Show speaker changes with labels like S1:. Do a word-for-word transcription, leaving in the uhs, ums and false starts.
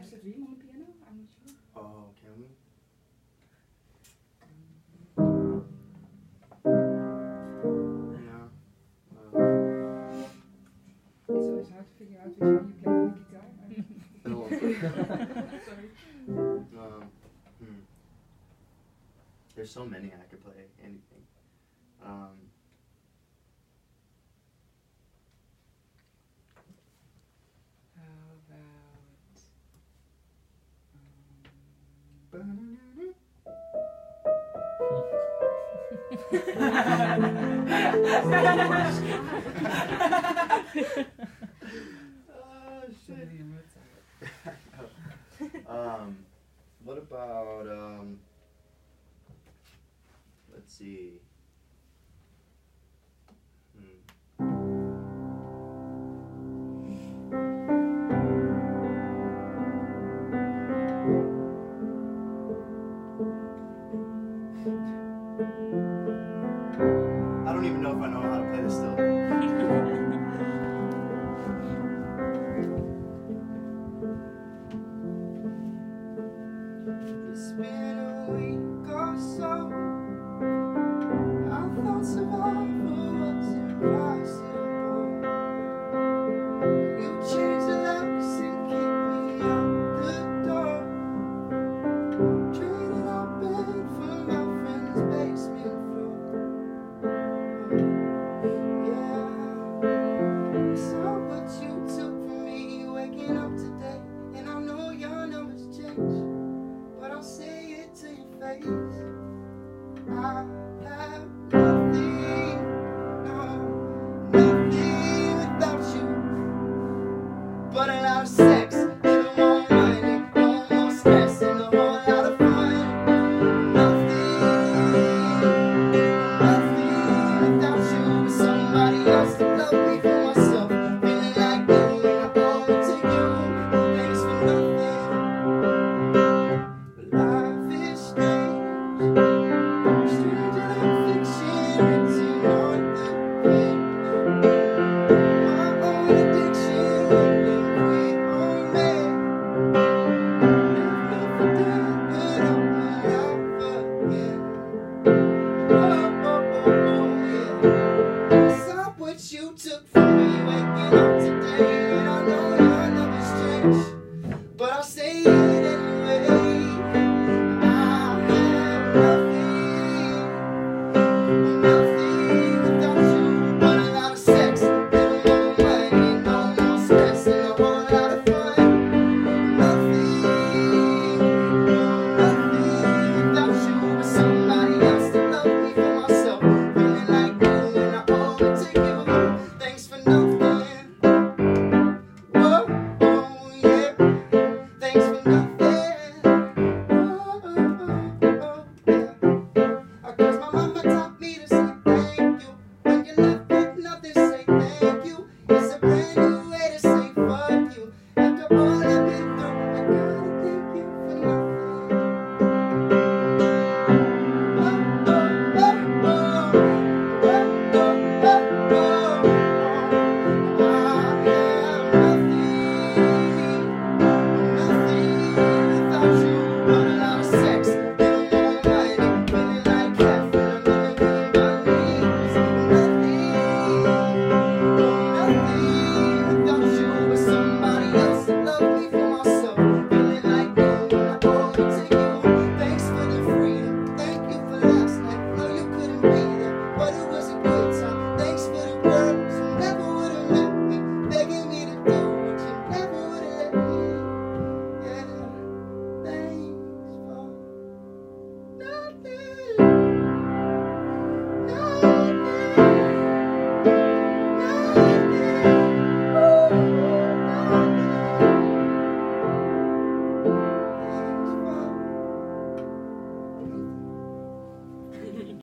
S1: set dream on the piano? I'm not sure.
S2: Oh, can we? No. Uh,
S1: It's always hard to figure out which one you play on the guitar.
S2: no.
S1: Sorry.
S2: Um, hmm. There's so many I could play. Anything. Um,
S1: How about...
S2: oh, shit. um, what about, um, let's see. Hmm. I don't even know if I know how to play this still. It's been a week or so. I thought survival was impossible. You changed the locks and kicked me out the door. Traded our bed for my friend's basement floor. Yeah, saw what you took from me waking up today, and I know your numbers change, but I'll say it to your face. I have nothing, no, nothing without you, but a lot of sex, a little more money, no more stress, and a whole lot of fun. Nothing, nothing without you, with somebody else to love me for myself. Feeling like me when I owe it to you. Thanks for nothing. Life is strange, stranger than fiction written on the page. My own addiction wouldn't quit on me. Left me for dead, but I will not forget. Oh, oh, oh, oh, yeah. Saw what you took from me waking up today.